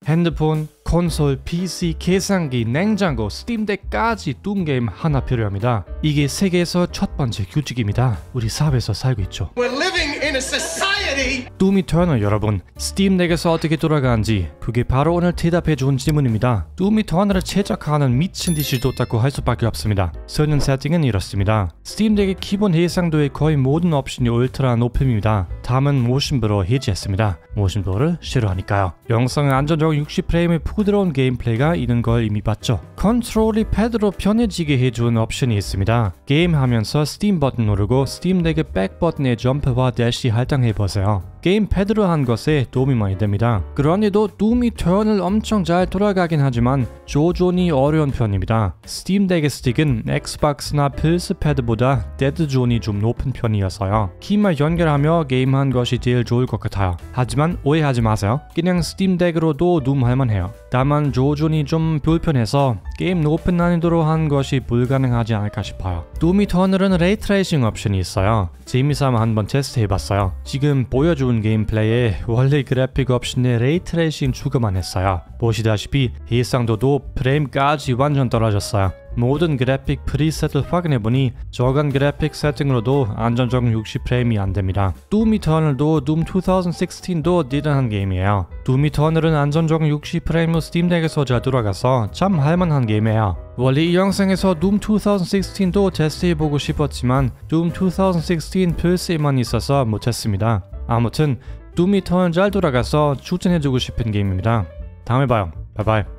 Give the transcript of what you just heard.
핸드폰, 콘솔, PC, 계산기, 냉장고, 스팀덱까지 둠 게임 하나 필요합니다. 이게 세계에서 첫 번째 규칙입니다. 우리 사회에서 살고 있죠. We're living in a society. 둠 이터널 여러분, 스팀덱에서 어떻게 돌아가는지 그게 바로 오늘 대답해 준 질문입니다. 둠 이터널을 제작하는 미친 듯이 좋다고 할 수밖에 없습니다. 설정 세팅은 이렇습니다. 스팀덱의 기본 해상도의 거의 모든 옵션이 울트라 높음입니다. 다음은 모션블러 해제했습니다. 모션블러를 싫어하니까요. 영상은 안정적 60프레임의 부드러운 게임플레이가 있는 걸 이미 봤죠. 컨트롤이 패드로 편해지게 해준 옵션이 있습니다. 게임하면서 스팀 버튼 누르고 스팀덱의 백 버튼의 점프와 대시 할당해보세요. 게임 패드로 한 것에 도움이 많이 됩니다. 그러니도 둠 이터널 엄청 잘 돌아가긴 하지만 조준이 어려운 편입니다. 스팀덱의 스틱은 엑스박스나 플스 패드보다 데드존이 좀 높은 편이어서요. 키만 연결하며 게임한 것이 제일 좋을 것 같아요. 하지만 오해하지 마세요. 그냥 스팀덱으로도 둠 할만해요. 다만 조준이 좀 불편해서 게임 높은 난이도로 한 것이 불가능하지 않을까 싶어요. 둠 이터널은 레이트레이싱 옵션이 있어요. 재미삼아 한번 테스트해봤어요. 지금 보여준 게임플레이에 원래 그래픽 옵션에 레이트레이싱 추가만 했어요. 보시다시피 해상도도 프레임까지 완전 떨어졌어요. 모든 그래픽 프리셋을 확인해보니 저간 그래픽 세팅으로도 안정적 60프레임이 안됩니다. 둠 이터널도 둠 2016도 딜한 게임이에요. 둠 이터널은 안정적 60프레임으로 스팀덱에서 잘 돌아가서 참 할만한 게임이에요. 원래 이 영상에서 둠 2016도 테스트해보고 싶었지만 둠 2016 플스에만 있어서 못했습니다. 아무튼 둠 이터널 잘 돌아가서 추천해주고 싶은 게임입니다. 다음에 봐요. 바이바이.